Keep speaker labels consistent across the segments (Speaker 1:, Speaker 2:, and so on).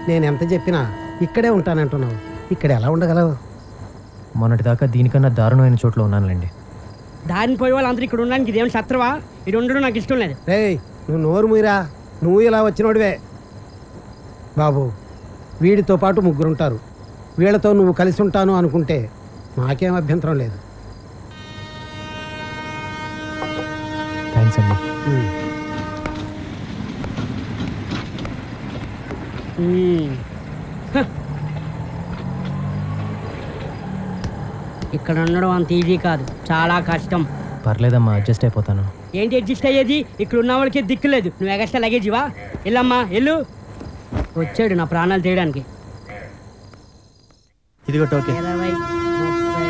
Speaker 1: నేను ఎంత చెప్పినా ఇక్కడే ఉంటానంటున్నావు. ఇక్కడ ఎలా ఉండగలవు?
Speaker 2: మొన్నటిదాకా దీనికన్నా దారుణమైన చోట్ల ఉన్నానులేండి.
Speaker 3: దారిని పోయే వాళ్ళు అందరూ ఇక్కడ ఉండడానికి ఇదేం శత్రువా? ఇది ఉండడం నాకు ఇష్టం లేదు.
Speaker 1: రేయ్, నువ్వు నోరు మూయరా. నువ్వు ఇలా వచ్చినోడివే బాబు. వీడితో పాటు ముగ్గురుంటారు. వీళ్ళతో నువ్వు కలిసి ఉంటాను అనుకుంటే నాకేం అభ్యంతరం లేదు.
Speaker 2: థ్యాంక్స్ అండి.
Speaker 3: ఇక్కడ ఉండడం అంత ఈజీ కాదు, చాలా కష్టం.
Speaker 2: పర్లేదమ్మా, అడ్జస్ట్ అయిపోతాను.
Speaker 3: ఏంటి అడ్జస్ట్ అయ్యేది? ఇక్కడ ఉన్న వాళ్ళకి దిక్కు లేదు. నువ్వు ఎగస్ట్రా లగేజ్ ఇవా? వెళ్ళమ్మా వెళ్ళు. వచ్చాడు నా ప్రాణాలు తీయడానికి.
Speaker 2: ఇదిగో టోకెన్.
Speaker 3: 20, 30,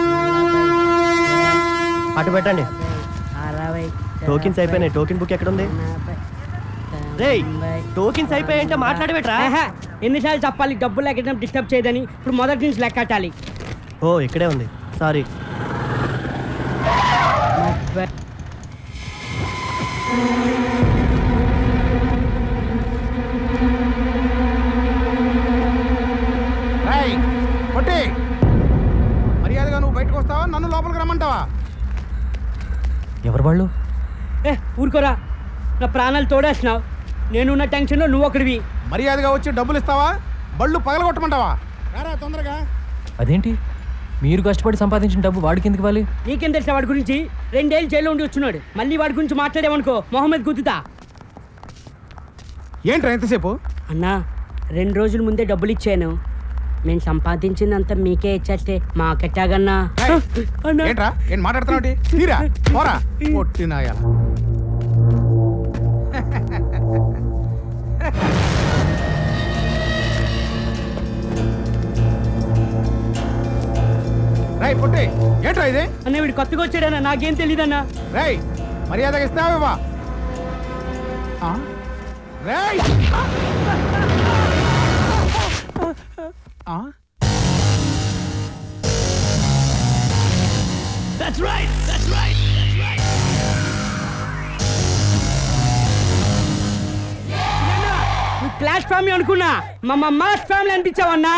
Speaker 3: 40,
Speaker 2: అటు పెట్టండి.
Speaker 3: 60.
Speaker 2: టోకెన్స్ అయిపోయినాయి. టోకెన్ బుక్ ఎక్కడ ఉంది? రేయ్, టోకెన్స్ అయిపోయాయంటే మాట్లాడబెట్రా.
Speaker 3: ఎన్నిసార్లు చెప్పాలి డబ్బులు లేకపోతే డిస్టర్బ్ చేయదని? ఇప్పుడు మొదటి నుంచి లెక్కటాలి.
Speaker 2: ఓ, ఇక్కడే ఉంది. సారీ.
Speaker 4: మర్యాదగా నువ్వు బయటకు వస్తావా, నన్ను లోపలికి రమ్మంటావా?
Speaker 2: ఎవరు వాళ్ళు?
Speaker 3: ఊరుకోరా, నా ప్రాణాలు తోడేస్తున్నావు. నేనున్న టెన్షన్లో నువ్వు ఒకడివి.
Speaker 4: మర్యాదగా వచ్చి డబ్బులు ఇస్తావా, బళ్ళు పగలగొట్టమంటావా? రారా తొందరగా.
Speaker 2: అదేంటి, మీరు కష్టపడి సంపాదించిన డబ్బు వాడికి ఎందుకు ఇవ్వాలి?
Speaker 3: నీకేం తెలుసా వాడి గురించి? 2 ఏళ్ళు జైల్లో ఉండి వచ్చున్నాడు. మళ్ళీ వాడి గురించి మాట్లాడేవనుకో మొహమ్మద్ గుద్దుతా.
Speaker 4: ఏంట్రా ఎంతసేపు?
Speaker 3: అన్నా, 2 రోజుల ముందే డబ్బులు ఇచ్చాను. మేము సంపాదించిందంతా మీకే ఇచ్చేస్తే మాకెట్టాగన్నా.
Speaker 4: ఏంట్రా ఏం మాట్లాడుతున్నావు? తీరా పోరా పొట్టినాయ. రై పొట్టి, ఏంట్రా ఇది?
Speaker 3: అన్న వీడు కొత్తగా వచ్చాడన్నా, నాకేం తెలీదన్నా.
Speaker 4: రై మర్యాదగా ఇస్తావా? రై
Speaker 3: That's right. That's right. That's right. నువ్వు క్లాస్ ఫ్యామిలీ అనుకున్నా, మా మాస్ ఫ్యామిలీ అనిపించావన్నా.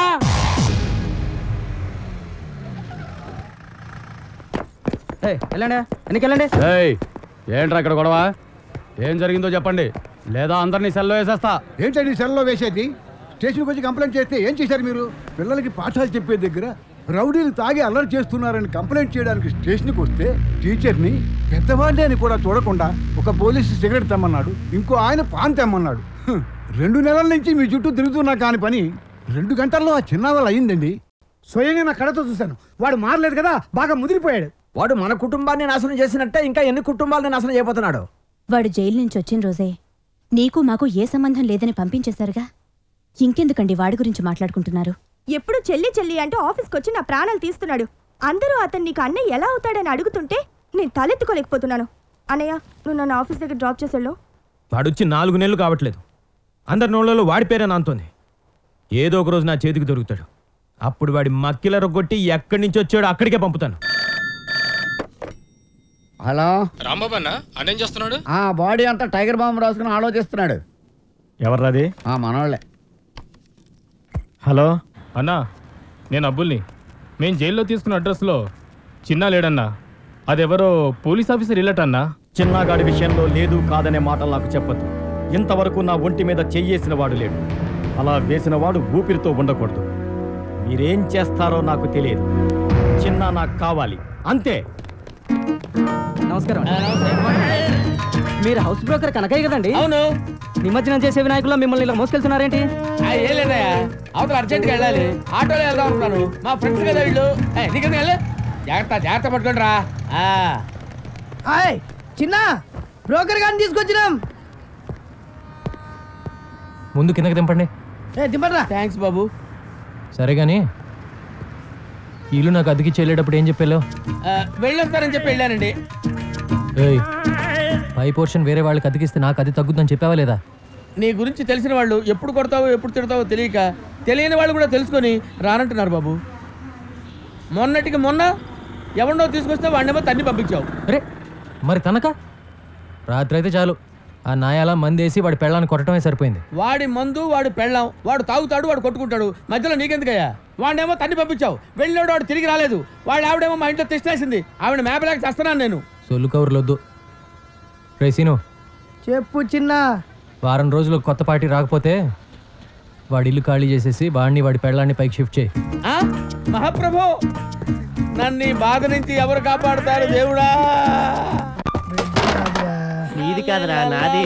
Speaker 2: వెళ్ళండి, ఎందుకెళ్ళండి.
Speaker 5: ఏంట్రా ఇక్కడ గొడవ? ఏం జరిగిందో చెప్పండి, లేదా అందరినీ సెల్లో వేసేస్తా.
Speaker 4: ఏంటండి సెల్లో వేసేది? స్టేషన్కి వచ్చి కంప్లైంట్ చేస్తే ఏం చేశారు మీరు? పిల్లలకి పాఠాలు చెప్పే దగ్గర రౌడీలు తాగి అల్లరి చేస్తున్నారని కంప్లైంట్ చేయడానికి స్టేషన్కి వస్తే టీచర్ని పెద్దవాళ్ళే అని కూడా చూడకుండా ఒక పోలీసు సిగరెట్ తెమ్మన్నాడు, ఇంకో ఆయన పాన్ తెమ్మన్నాడు. 2 నెలల నుంచి మీ చుట్టూ తిరుగుతున్నా కాని పని 2 గంటల్లో ఆ చిన్నవాళ్ళు అయ్యిందండి. స్వయంగా నా కడతో చూశాను. వాడు మారలేదు కదా, బాగా ముదిరిపోయాడు.
Speaker 6: వాడు మన కుటుంబాన్ని నాశనం చేసినట్టే ఇంకా ఎన్ని కుటుంబాలను నాశనం చేయబోతున్నాడు.
Speaker 7: వాడు జైలు నుంచి వచ్చిన రోజే నీకు మాకు ఏ సంబంధం లేదని పంపించేశారుగా. ఇంకెందుకండి వాడి గురించి మాట్లాడుకుంటున్నారు?
Speaker 8: ఎప్పుడు చెల్లి చెల్లి అంటూ ఆఫీస్కి వచ్చి నా ప్రాణాలు తీస్తున్నాడు. అందరూ అతను నీకు అన్నయ్య ఎలా అవుతాడని అడుగుతుంటే నేను తలెత్తుకోలేకపోతున్నాను. అన్నయ్య, నువ్వు నన్ను ఆఫీస్ దగ్గర డ్రాప్ చేసాడు.
Speaker 6: వాడొచ్చి 4 నెలలు కావట్లేదు. అందరి నోళ్ళలో వాడి పేరే నాంతోంది. ఏదో ఒక రోజు నా చేతికి దొరుకుతాడు. అప్పుడు వాడి మక్కిల రొగ్గొట్టి ఎక్కడి నుంచి వచ్చాడో అక్కడికే పంపుతాను.
Speaker 9: హలో
Speaker 5: రాంబాబు అన్న, అన్నేం చేస్తున్నాడు?
Speaker 9: బాడీ అంతా టైగర్ బాంబు రాసుకుని ఆలోచిస్తున్నాడు.
Speaker 6: ఎవర్రాది?
Speaker 9: మనోళ్ళే.
Speaker 6: హలో
Speaker 5: అన్నా, నేను అబ్బుల్ని. మేము జైల్లో తీసుకున్న అడ్రస్లో చిన్న లేడన్నా. అదెవరో పోలీస్ ఆఫీసర్ ఇల్లట అన్నా.
Speaker 2: చిన్నగాడి విషయంలో లేదు కాదనే మాటలు నాకు చెప్పద్దు. ఇంతవరకు నా ఒంటి మీద చెయ్యేసిన వాడు లేడు. అలా వేసిన వాడు ఊపిరితో ఉండకూడదు. మీరేం చేస్తారో నాకు తెలియదు. చిన్న నాకు కావాలి, అంతే.
Speaker 3: నమస్కారం. మీరు హౌస్ బ్రోకర్ కనకయ్య కదండి?
Speaker 6: అవును.
Speaker 3: నిమజ్జనం చేసే వినాయకుల్లో మిమ్మల్ని ఇలా మోసుకెళ్తున్నారేంటి?
Speaker 6: ఏం లేదయ్యా, అవతల అర్జెంట్గా వెళ్ళాలి. ఆటోలో వెళ్దాం అనుకున్నాను. మా ఫ్రెండ్స్ కదా వీళ్ళు. నీకెందుకు వెళ్ళి జాగ్రత్త పట్టుకోండి రా.
Speaker 3: చిన్న బ్రోకర్ గారిని తీసుకొచ్చినాం.
Speaker 2: ముందు కిందకి దింపండి.
Speaker 3: దింపరా. థ్యాంక్స్ బాబు.
Speaker 2: సరే కానీ ఇల్లు నాకు అద్దెకి వెళ్ళేటప్పుడు ఏం చెప్పాలో?
Speaker 6: వెళ్ళొస్తారని చెప్పి వెళ్ళానండి.
Speaker 2: పై పోర్షన్ వేరే వాళ్ళకి అద్దెకిస్తే నాకు అది తగ్గుద్దని చెప్పావా లేదా?
Speaker 6: నీ గురించి తెలిసిన వాళ్ళు ఎప్పుడు కొడతావో ఎప్పుడు తిడతావో తెలియక తెలియని వాళ్ళు కూడా తెలుసుకొని రానంటున్నారు బాబు. మొన్నటికి మొన్న ఎవరినో తీసుకొస్తే వాడినేమో తన్ని పంపించావు.
Speaker 2: అరే మరి తనక రాత్రి అయితే చాలు,
Speaker 10: ఆ నాయాల మందేసి వాడి పెళ్ళాన్ని కొట్టడమే సరిపోయింది.
Speaker 11: వాడి మందు వాడు పెళ్ళాం, వాడు తాగుతాడు, వాడు కొట్టుకుంటాడు, మధ్యలో నీకెందుకయ్యా? వాడేమో తన్ని పంపించావు, వెళ్ళినాడు వాడు తిరిగి రాలేదు, వాడు ఆవిడేమో మా ఇంట్లో తెచ్చేసింది, ఆవిడ మేపలేక చేస్తున్నాను నేను.
Speaker 10: సొల్లు కవర్లొద్దు. రేసీను
Speaker 12: చెప్పు చిన్న.
Speaker 10: వారం రోజులు కొత్త పార్టీ రాకపోతే వాడి ఇల్లు ఖాళీ చేసేసి వాడిని వాడి పెళ్ళాన్ని పైకి షిఫ్ట్ చేయి.
Speaker 11: మహాప్రభు, నన్ను బాధ నుంచి ఎవరు కాపాడుతారు దేవుడా?
Speaker 12: నీది కాదురా, నాది.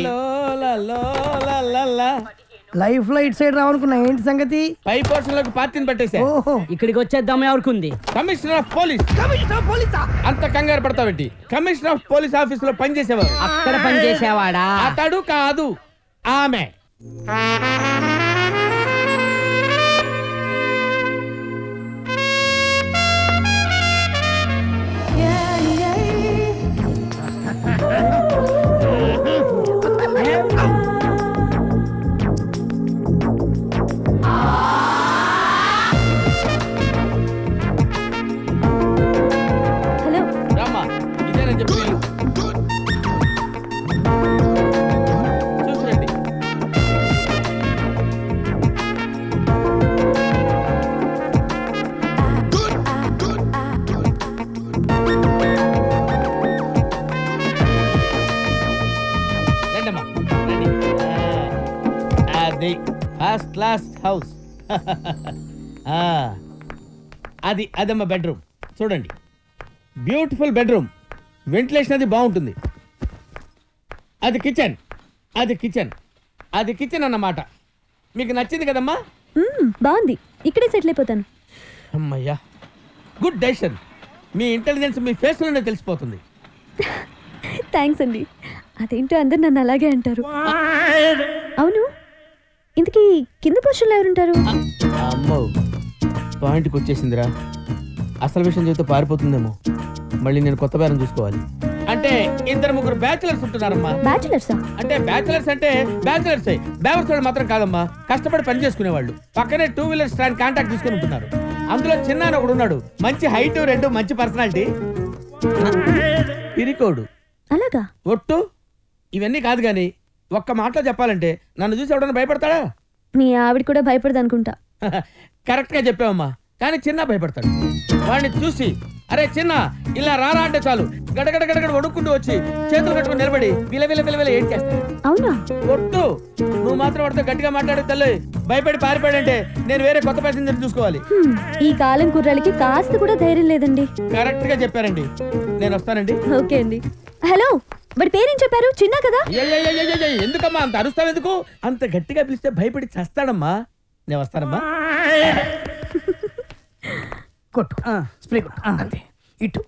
Speaker 12: లైఫ్ లో ఇటు సైడ్ రావనుకున్నా, ఏంటి సంగతి?
Speaker 11: పై పోర్షన్ లోకి పార్టీని పట్టేసా.
Speaker 3: ఇక్కడికి వచ్చేద్దాం ఎవరికి?
Speaker 11: Commissioner of police. అంత కంగారు పడతావేంటి? కమిషనర్ ఆఫ్ పోలీస్ ఆఫీస్ లో పనిచేసేవారు.
Speaker 3: అక్కడ పనిచేసేవాడా?
Speaker 11: అతడు కాదు, ఆమె. First class house. అది అదమ్మా బెడ్రూమ్. చూడండి, బ్యూటిఫుల్ బెడ్రూమ్, వెంటిలేషన్ అది బాగుంటుంది. అది కిచెన్, అది కిచెన్, అది కిచెన్ అన్నమాట. మీకు నచ్చింది కదమ్మా?
Speaker 13: బాగుంది, ఇక్కడే సెటిల్ అయిపోతాను.
Speaker 11: అమ్మయ్యా, గుడ్ డెసిషన్. మీ ఇంటెలిజెన్స్ మీ ఫేస్లోనే తెలిసిపోతుంది.
Speaker 13: థ్యాంక్స్ అండి. అదేంటో అందరు నన్ను అలాగే అంటారు. అవును, ఇంతకీ కింద పోర్షన్లో ఎవరుంటారు?
Speaker 11: అమ్మో, పాయింట్కి వచ్చేసిందిరా. అసలు విషయం చెబితే పారిపోతుందేమో. మళ్ళీ నేను కొత్త బేరం చూసుకోవాలి. అంటే ఇద్దరు ముగ్గురు బ్యాచులర్స్ ఉంటున్నారమ్మా.
Speaker 13: బ్యాచులర్సా?
Speaker 11: అంటే బ్యాచులర్స్ అంటే బ్యాచులర్స్ బ్యావర్స్ వాళ్ళు మాత్రం కాదమ్మా, కష్టపడి పని చేసుకునేవాళ్ళు. పక్కనే 2 వీలర్ స్టాండ్ కాంటాక్ట్ తీసుకుని ఉంటున్నారు. అందులో చిన్న ఒకడు ఉన్నాడు, మంచి హైట్, 2 మంచి పర్సనాలిటీ, పిరికోడు.
Speaker 13: అలాగా?
Speaker 11: ఒట్టు ఇవన్నీ కాదు గాని ఒక్క మాటలో చెప్పాలంటే నన్ను చూసి ఎవడన్నా భయపడతాడా?
Speaker 13: మీ ఆవిడ కూడా భయపడదు అనుకుంటా.
Speaker 11: కరెక్ట్ గా చెప్పావమ్మా, కానీ చిన్న భయపడతాడు. వాడిని చూసి అరే చిన్న ఇలా రారా అంటే చాలు గడగడ గడగడ వణుక్కుంటూ వచ్చి చేతులు కట్టుకుని నిలబడి విల ఏం చేస్తాడు.
Speaker 13: అవునా?
Speaker 11: ఒట్టు నువ్వు మాత్రం వాడితో గట్టిగా మాట్లాడే తల్లి, భయపడి పారిపోయాడంటే నేను వేరే కొత్త ప్యాసింజర్ చూసుకోవాలి.
Speaker 13: ఈ కాలం కుర్రాళ్ళకి కాస్త కూడా ధైర్యం లేదండి.
Speaker 11: కరెక్ట్ గా చెప్పారండి, నేను వస్తానండి.
Speaker 13: ఓకే అండి. హలో, వాడి పేరేం చెప్పారు? చిన్న కదా?
Speaker 11: ఎందుకమ్మా అంత అరుస్తావు? ఎందుకు అంత గట్టిగా పిలిస్తే భయపడి చస్తాడమ్మా. నేను వస్తానమ్మా.
Speaker 12: కొట్టు, స్ప్రే కొట్టు, అంతే. ఇటు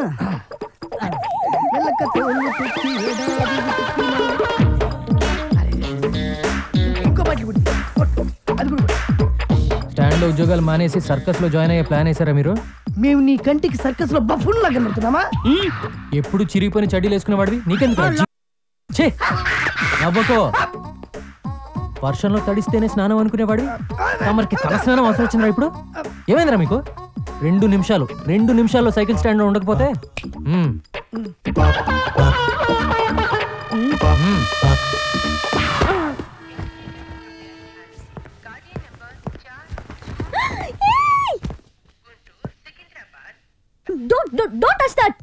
Speaker 12: ఇంకో బట్టి కొట్టు.
Speaker 10: స్టాండ్ ఉద్యోగాలు మానేసి సర్కస్ లో జాయిన్ అయ్యే ప్లాన్ వేసారా మీరు?
Speaker 12: మేము నీ కంటికి సర్కస్ లో బఫూన్ లాగా కనబడుతున్నామా?
Speaker 10: ఎప్పుడు చిరిగిపోయిన చడ్డీలు వేసుకునేవాడివి, నీకెందుకు నవ్వకో? వర్షంలో తడిస్తేనే స్నానం అనుకునేవాడివి, తమరికి తల స్నానం అవసరం వచ్చిందా ఇప్పుడు? ఏమైందిరా మీకు? 2 నిమిషాల్లో సైకిల్ స్టాండ్ లో ఉండకపోతే
Speaker 13: Don't touch that.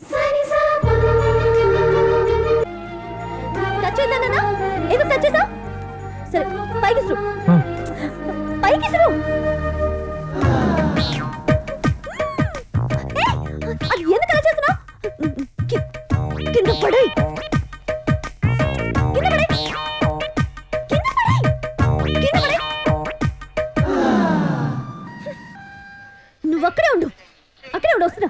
Speaker 13: టచ్ చేద్దానా? ఎందుకు టచ్ చేసావు? సరే, పైకి ఇసురు. పైకి ఇసురు. అది ఎందుకు అలా చేస్తున్నావు? కింద పడి. నువ్వు అక్కడే ఉండు, వస్తున్నా.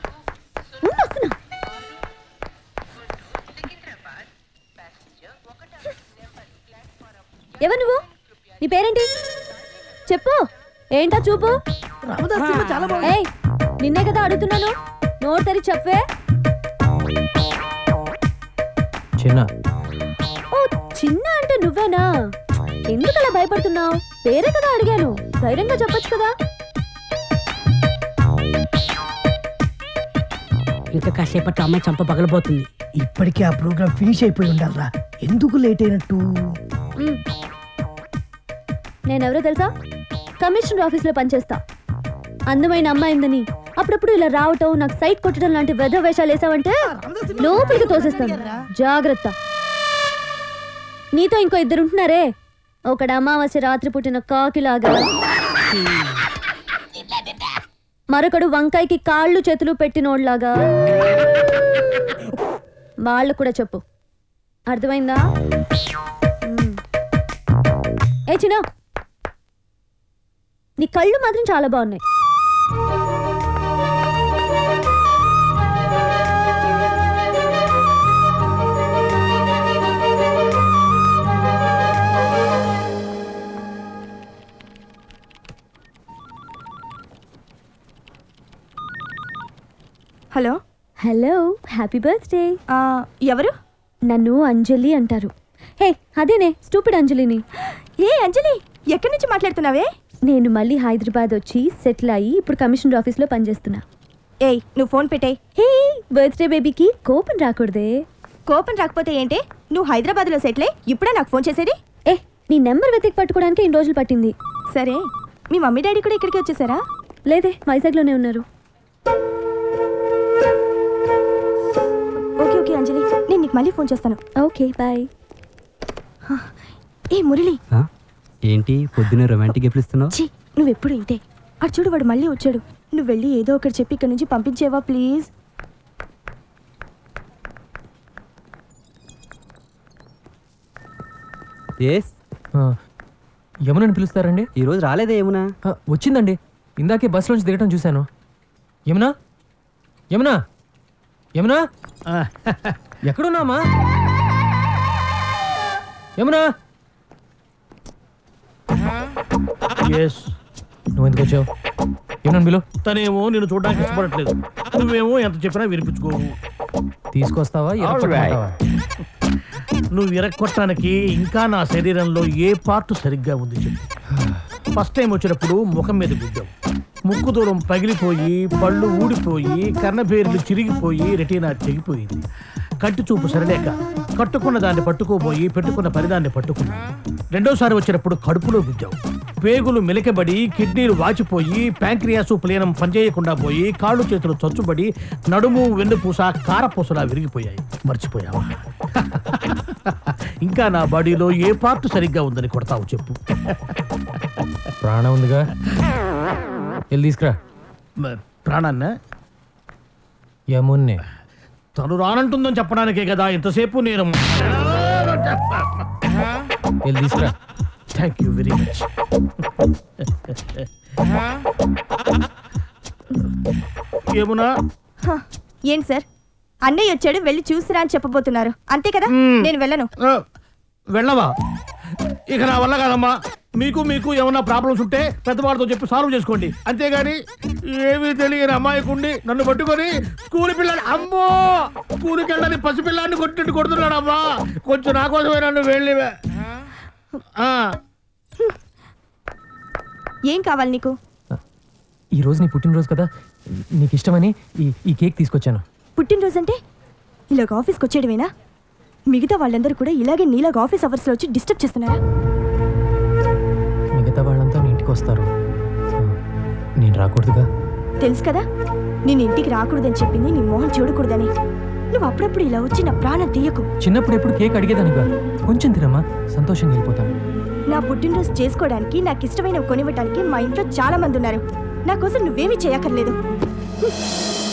Speaker 13: ఎవరు నువ్వు? నీ పేరేంటి? చెప్పు. ఏంటా చూపు? ఏయ్, నిన్నే కదా అడుగుతున్నాను, నోరు తెరి చెప్పే.
Speaker 10: చిన్న.
Speaker 13: ఓ, చిన్న అంటే నువ్వేనా? ఎందుకలా భయపడుతున్నావు? పేరే కదా అడిగాను, ధైర్యంగా చెప్పొచ్చు కదా.
Speaker 3: ఇంకా కాసేపట్లో అమ్మాయి చంప పగలబోతుంది.
Speaker 12: ఇప్పటికే ఆ ప్రోగ్రామ్ ఫినిష్ అయిపోయి ఉండాలరా. ఎందుకు లేట్ అయినట్టు?
Speaker 13: నేనెవరో తెలుసా? కమిషనర్ ఆఫీస్లో పనిచేస్తా. అందమైన అమ్మాయిందని అప్పుడప్పుడు ఇలా రావటం, నాకు సైట్ కొట్టడం లాంటి వెధ వేషాలు వేసావంటే లోపలికి తోసేస్తాను. జాగ్రత్త. నీతో ఇంకో ఇద్దరు ఉంటున్నారే, ఒకడు అమావాస్య రాత్రి పుట్టిన కాకిలాగా, మరొకడు వంకాయకి కాళ్ళు చేతులు పెట్టినోడ్లాగా. వాళ్ళు కూడా చెప్పు, అర్థమైందా? ఏ చిన్న, నీ కళ్ళు మాత్రం చాలా బాగున్నాయి.
Speaker 8: హలో.
Speaker 13: Hello, happy birthday.
Speaker 8: ఎవరు?
Speaker 13: నన్ను అంజలి అంటారు. హే, అదేనే స్టూపిడ్ అంజలిని.
Speaker 8: ఏ అంజలి, ఎక్కడి నుంచి మాట్లాడుతున్నావే?
Speaker 13: నేను మళ్ళీ హైదరాబాద్ వచ్చి సెటిల్ అయ్యి ఇప్పుడు కమిషనర్ ఆఫీస్లో పనిచేస్తున్నా.
Speaker 8: ఏయ్, నువ్వు ఫోన్ పెట్టే.
Speaker 13: హే, బర్త్డే బేబీకి కోపం రాకూడదే.
Speaker 8: కోపం రాకపోతే ఏంటే? నువ్వు హైదరాబాద్లో సెటిలే, ఇప్పుడే నాకు ఫోన్ చేసేది?
Speaker 13: నీ నెంబర్ వెతికి పట్టుకోవడానికి ఇన్ని రోజులు పట్టింది.
Speaker 8: సరే, మీ మమ్మీ డాడీ కూడా ఇక్కడికి వచ్చేసారా?
Speaker 13: లేదే, వైజాగ్లోనే ఉన్నారు.
Speaker 8: ఓకే ఓకే అంజలి, నేను నీకు మళ్ళీ ఫోన్ చేస్తాను.
Speaker 13: Okay, bye.
Speaker 8: ఏ మురళి,
Speaker 14: ఏంటి పొద్దున్నే రొమాంటిక్ గిఫ్ట్లు ఇస్తున్నావు?
Speaker 8: నువ్వెప్పుడు ఇంతే. అటు చూడు, వాడు మళ్ళీ వచ్చాడు. నువ్వు వెళ్ళి ఏదో ఒకటి చెప్పి ఇక్కడ నుంచి పంపించేవా ప్లీజ్?
Speaker 10: యమునని పిలుస్తారండి?
Speaker 14: ఈరోజు రాలేదే యమునా?
Speaker 10: వచ్చిందండి, ఇందాకే బస్సులోంచి దిగటం చూశాను. యమునా, యమునా, యమునా, ఎక్కడున్నామా? యమునా, నువ్వు ఎందుకు వచ్చావు? యమునా బిలు.
Speaker 11: తనేమో నేను చూడడానికి ఇష్టపడట్లేదు, నువ్వేమో ఎంత చెప్పినా వినిపించుకోవు.
Speaker 10: తీసుకొస్తావా?
Speaker 11: నువ్వు విరక్కొట్టడానికి ఇంకా నా శరీరంలో ఏ పార్ట్ సరిగ్గా ఉంది చెప్పు. ఫస్ట్ టైం వచ్చినప్పుడు ముఖం మీద గుద్దావు, ముక్కు దూరం పగిలిపోయి, పళ్ళు ఊడిపోయి, కర్ణభేరులు చిరిగిపోయి, రెటీనా తెగిపోయింది. కంటి చూపు సరిలేక కట్టుకున్న దాన్ని పట్టుకోబోయి పెట్టుకున్న పరిదాన్ని పట్టుకున్నా. రెండోసారి వచ్చినప్పుడు కడుపులో గుద్దావు, పేగులు మెలికబడి, కిడ్నీలు వాచిపోయి, ప్యాంక్రియాసు ప్లీనం పనిచేయకుండా పోయి, కాళ్ళు చేతులు చచ్చుబడి, నడుము వెన్నుపూస కారపూసలా విరిగిపోయాయి. మర్చిపోయావా? ఇంకా నా బాడీలో ఏ పార్ట్ సరిగ్గా ఉందని కొడతావు చెప్పు.
Speaker 10: ప్రాణం ఉందిగా, వెళ్ళి తీసుకురా.
Speaker 11: ప్రాణాన్న?
Speaker 10: యమున్నే.
Speaker 11: తను రానంటుందని చెప్పడానికే కదా ఇంతసేపు నేను.
Speaker 10: వెళ్ళి తీసుకురా.
Speaker 11: Thank you very much. ఏమునా?
Speaker 8: ఏం సార్, అన్నయ్య వచ్చాడు, వెళ్ళి చూసిరా అని చెప్పబోతున్నారు, అంతే కదా? నేను వెళ్ళను.
Speaker 11: వెళ్ళవా? ఇక నా వల్ల కాదమ్మా. మీకు మీకు ఏమన్నా ప్రాబ్లమ్స్ ఉంటే పెద్దవాళ్ళతో చెప్పి సాల్వ్ చేసుకోండి, అంతేగాని ఏమీ తెలియని అమ్మాయికుండి నన్ను పట్టుకొని స్కూల్ పిల్లలు, అమ్మో స్కూల్కి వెళ్ళని పసిపిల్లాన్ని కొట్టినట్టు కొడుతున్నాడు అమ్మా. కొంచెం నా కోసమే నన్ను వెళ్ళివే.
Speaker 8: ఏం కావాలి నీకు?
Speaker 10: ఈరోజు నీ పుట్టినరోజు కదా, నీకు ఇష్టమని ఈ కేక్ తీసుకొచ్చాను.
Speaker 8: పుట్టినరోజు అంటే ఇలాగ ఆఫీస్కి వచ్చేయడమేనా? మిగతా వాళ్ళందరూ కూడా ఇలాగే నీలాగా ఆఫీస్ అవర్స్లో వచ్చి డిస్టర్బ్ చేస్తున్నారా?
Speaker 10: మిగతా వాళ్ళంతా నీ ఇంటికి వస్తారు, నేను రాకూడదుగా?
Speaker 8: తెలుసు కదా, నేను ఇంటికి రాకూడదని చెప్పింది నీ మొహం చూడకూడదని. నువ్వు అప్పుడప్పుడు ఇలా వచ్చి నా ప్రాణం తీయకు.
Speaker 10: చిన్నప్పుడు ఎప్పుడు కేక్ అడిగేదానిగా, కొంచెం తినమ్మా, సంతోషంగా వెళ్ళిపోతాను.
Speaker 8: నా పుట్టినరోజు చేసుకోవడానికి, నాకు ఇష్టమైనవి కొనివ్వడానికి మా ఇంట్లో చాలా మంది ఉన్నారు. నా కోసం నువ్వేమీ చేయక్కర్లేదు.